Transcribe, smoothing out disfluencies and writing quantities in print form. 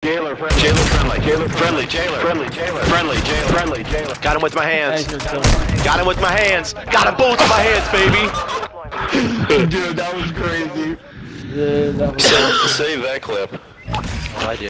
jailer friendly. Jailer friendly. Jailer friendly. Jailer friendly. Jailer friendly. Jailer friendly. Jailer. Got him with my hands. Got him with my hands. Got him both with my hands, baby. Dude, that was crazy. Yeah, that was Save that clip. Oh, I did.